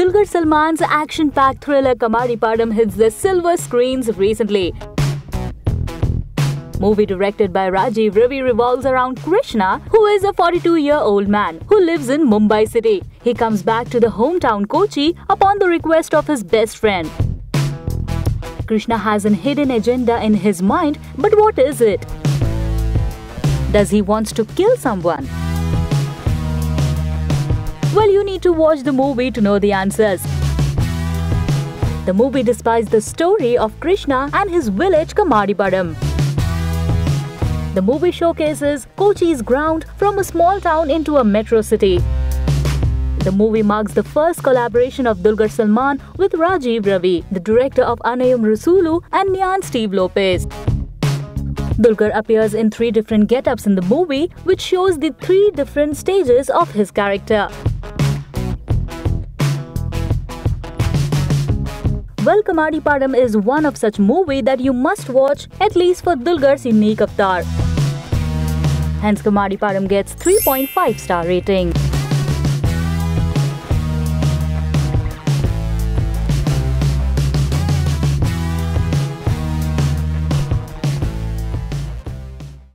Dulquer Salman's action-packed thriller Kamadi Padam hits the silver screens recently. Movie directed by Rajiv Ravi revolves around Krishna, who is a 42-year-old man who lives in Mumbai city. He comes back to the hometown Kochi upon the request of his best friend. Krishna has an hidden agenda in his mind, but what is it? Does he want to kill someone? Well, you need to watch the movie to know the answers. The movie despises the story of Krishna and his village Kamadi Padam. The movie showcases Kochi's ground from a small town into a metro city. The movie marks the first collaboration of Dulquer Salman with Rajiv Ravi, the director of Annayum Rasulu and Nyan Steve Lopez. Dulquer appears in 3 different get-ups in the movie, which shows the 3 different stages of his character. Well, Kamadi Padam is one of such movie that you must watch, at least for Dulquer's unique avatar. Hence, Kamadi Padam gets 3.5 star rating.